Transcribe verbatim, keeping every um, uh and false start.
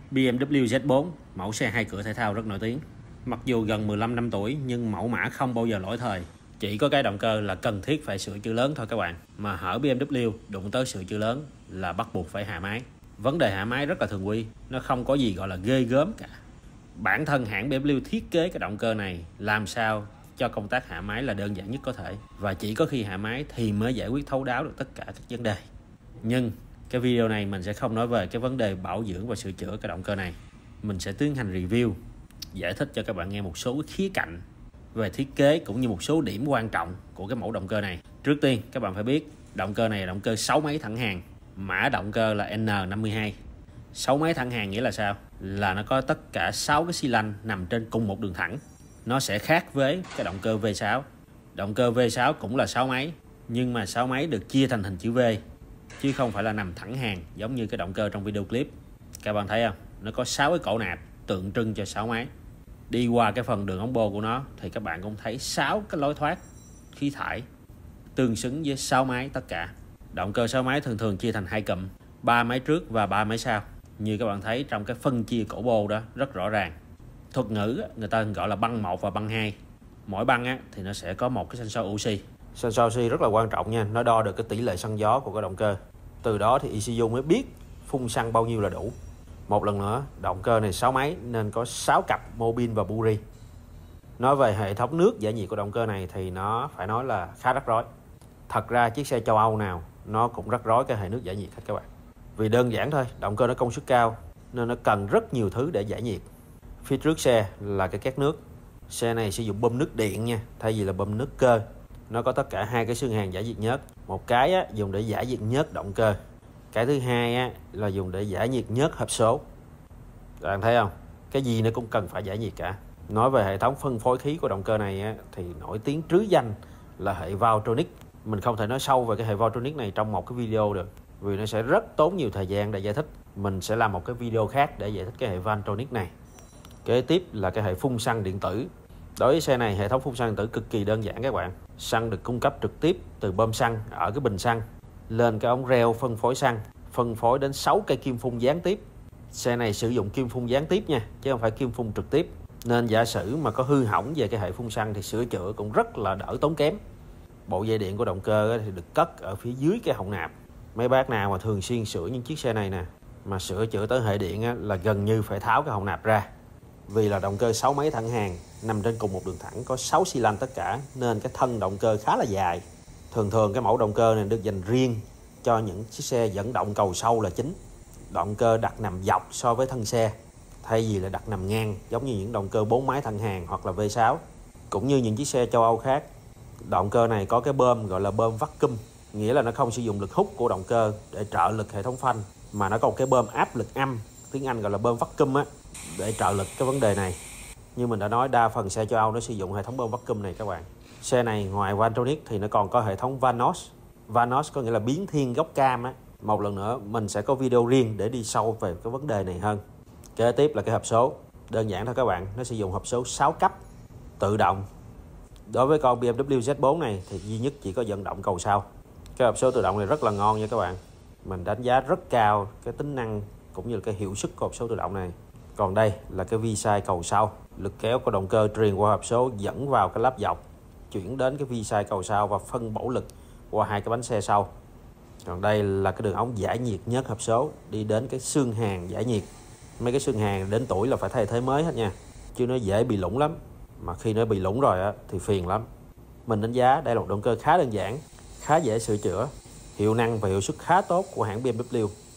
bê em vê Z bốn, mẫu xe hai cửa thể thao rất nổi tiếng. Mặc dù gần mười lăm năm tuổi nhưng mẫu mã không bao giờ lỗi thời. Chỉ có cái động cơ là cần thiết phải sửa chữa lớn thôi các bạn. Mà hở bê em vê đụng tới sửa chữa lớn là bắt buộc phải hạ máy. Vấn đề hạ máy rất là thường quy, nó không có gì gọi là ghê gớm cả. Bản thân hãng bê em vê thiết kế cái động cơ này làm sao cho công tác hạ máy là đơn giản nhất có thể. Và chỉ có khi hạ máy thì mới giải quyết thấu đáo được tất cả các vấn đề. Nhưng cái video này mình sẽ không nói về cái vấn đề bảo dưỡng và sửa chữa cái động cơ này. Mình sẽ tiến hành review, giải thích cho các bạn nghe một số khía cạnh về thiết kế cũng như một số điểm quan trọng của cái mẫu động cơ này. Trước tiên các bạn phải biết động cơ này là động cơ sáu máy thẳng hàng, mã động cơ là N năm mươi hai. sáu máy thẳng hàng nghĩa là sao? Là nó có tất cả sáu cái xi lanh nằm trên cùng một đường thẳng. Nó sẽ khác với cái động cơ V sáu. Động cơ V sáu cũng là sáu máy, nhưng mà sáu máy được chia thành hình chữ V, chứ không phải là nằm thẳng hàng giống như cái động cơ trong video clip. Các bạn thấy không? Nó có sáu cái cổ nạp tượng trưng cho sáu máy. Đi qua cái phần đường ống bô của nó thì các bạn cũng thấy sáu cái lối thoát khí thải tương xứng với sáu máy tất cả. Động cơ sáu máy thường thường chia thành hai cụm, ba máy trước và ba máy sau. Như các bạn thấy trong cái phân chia cổ bô đó rất rõ ràng. Thuật ngữ người ta gọi là băng một và băng hai. Mỗi băng á, thì nó sẽ có một cái sensor oxy. Sensor oxy rất là quan trọng nha, nó đo được cái tỷ lệ xăng gió của cái động cơ. Từ đó thì e xê u mới biết phun xăng bao nhiêu là đủ. Một lần nữa, động cơ này sáu máy nên có sáu cặp mô bin và buri. Nói về hệ thống nước giải nhiệt của động cơ này thì nó phải nói là khá rắc rối. Thật ra chiếc xe châu Âu nào nó cũng rắc rối cái hệ nước giải nhiệt hết các bạn. Vì đơn giản thôi, động cơ nó công suất cao nên nó cần rất nhiều thứ để giải nhiệt. Phía trước xe là cái két nước. Xe này sử dụng bơm nước điện nha, thay vì là bơm nước cơ. Nó có tất cả hai cái xương hàn giải nhiệt nhớt. Một cái á, dùng để giải nhiệt nhớt động cơ. Cái thứ hai á, là dùng để giải nhiệt nhớt hộp số. Các bạn thấy không? Cái gì nó cũng cần phải giải nhiệt cả. Nói về hệ thống phân phối khí của động cơ này á, thì nổi tiếng trứ danh là hệ Valvetronic. Mình không thể nói sâu về cái hệ Valvetronic này trong một cái video được, vì nó sẽ rất tốn nhiều thời gian để giải thích. Mình sẽ làm một cái video khác để giải thích cái hệ Valvetronic này. Kế tiếp là cái hệ phun xăng điện tử. Đối với xe này, hệ thống phun xăng điện tử cực kỳ đơn giản các bạn. Xăng được cung cấp trực tiếp từ bơm xăng ở cái bình xăng lên cái ống reo phân phối xăng, phân phối đến sáu cây kim phun gián tiếp. Xe này sử dụng kim phun gián tiếp nha, chứ không phải kim phun trực tiếp. Nên giả sử mà có hư hỏng về cái hệ phun xăng thì sửa chữa cũng rất là đỡ tốn kém. Bộ dây điện của động cơ thì được cất ở phía dưới cái họng nạp. Mấy bác nào mà thường xuyên sửa những chiếc xe này nè, mà sửa chữa tới hệ điện là gần như phải tháo cái họng nạp ra. Vì là động cơ sáu máy thẳng hàng nằm trên cùng một đường thẳng, có sáu xi lanh tất cả, nên cái thân động cơ khá là dài. Thường thường cái mẫu động cơ này được dành riêng cho những chiếc xe dẫn động cầu sâu là chính. Động cơ đặt nằm dọc so với thân xe, thay vì là đặt nằm ngang giống như những động cơ bốn máy thẳng hàng hoặc là V sáu. Cũng như những chiếc xe châu Âu khác, động cơ này có cái bơm gọi là bơm vacuum, nghĩa là nó không sử dụng lực hút của động cơ để trợ lực hệ thống phanh, mà nó có một cái bơm áp lực âm, tiếng Anh gọi là bơm vacuum á, để trợ lực cái vấn đề này. Như mình đã nói, đa phần xe châu Âu nó sử dụng hệ thống bơm vacuum này các bạn. Xe này ngoài Valvetronic thì nó còn có hệ thống Vanos. Vanos có nghĩa là biến thiên gốc cam á. Một lần nữa mình sẽ có video riêng để đi sâu về cái vấn đề này hơn. Kế tiếp là cái hộp số. Đơn giản thôi các bạn, nó sử dụng hộp số sáu cấp tự động. Đối với con bê em vê Z bốn này thì duy nhất chỉ có vận động cầu sau. Cái hộp số tự động này rất là ngon nha các bạn. Mình đánh giá rất cao cái tính năng cũng như là cái hiệu suất của hộp số tự động này. Còn đây là cái vi sai cầu sau. Lực kéo của động cơ truyền qua hộp số dẫn vào cái lắp dọc, chuyển đến cái vi sai cầu sau và phân bổ lực qua hai cái bánh xe sau. Còn đây là cái đường ống giải nhiệt nhớt hộp số đi đến cái xương hàn giải nhiệt. Mấy cái xương hàn đến tuổi là phải thay thế mới hết nha, chứ nó dễ bị lủng lắm. Mà khi nó bị lủng rồi á, thì phiền lắm. Mình đánh giá đây là một động cơ khá đơn giản, khá dễ sửa chữa, hiệu năng và hiệu suất khá tốt của hãng bê em vê.